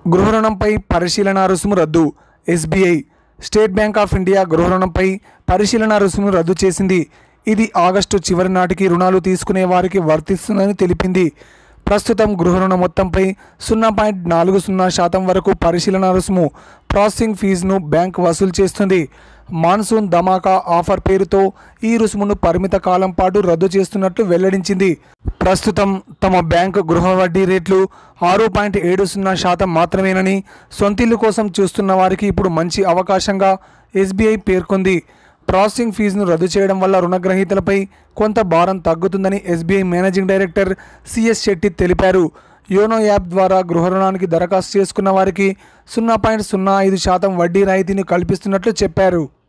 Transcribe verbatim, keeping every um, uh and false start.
గృహ రుణంపై పరిశీలన రుసుము రద్దు. SBI State Bank of India గృహ రుణంపై పరిశీలన రుసుము రద్దు చేసింది. ఇది ఆగస్టు చివరి నాటికి రుణాలు తీసుకునే వారికి వర్తిస్తుందని తెలిపింది. ప్రస్తుతం గృహ రుణ మొత్తంపై సున్నా పాయింట్ నాలుగు సున్నా శాతం వరకు పరిశీలన రుసుము ప్రాసెసింగ్ ఫీజును బ్యాంక్ వసూలు చేస్తుంది. మాన్సూన్ ధమాకా ఆఫర్ పేరుతో ఈ రుసుమును పరిమిత కాలం పాటు రద్దు చేస్తున్నట్లు వెల్లడించింది. ప్రస్తుతం తమ బ్యాంకు గృహ వడ్డీ రేట్లు ఆరు పాయింట్ ఏడు సున్నా శాతం మాత్రమేనని సొంతిల్లు కోసం చూస్తున్న వారికి ఇప్పుడు మంచి అవకాశంగా ఎస్బీఐ పేర్కొంది. ప్రాసెసింగ్ ఫీజును రద్దు చేయడం వల్ల రుణగ్రహీతలపై కొంత భారం తగ్గుతుందని SBI managing director CS Shetty తెలిపారు. యోనో యాప్ ద్వారా గృహ రుణానికి దరఖాస్తు చేసుకున్న వారికి సున్నా పాయింట్ సున్నా ఐదు శాతం వడ్డీ రాయితీని కల్పిస్తున్నట్లు చెప్పారు.